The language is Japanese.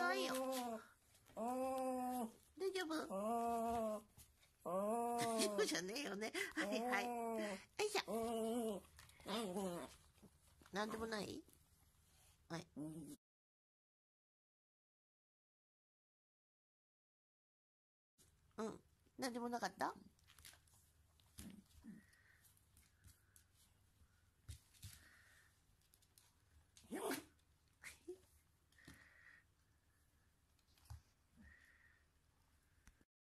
わいいよ。大丈夫？大丈夫じゃねえよね。はいはい。よいしょ。なんでもない？はい。うん。なんでもなかった？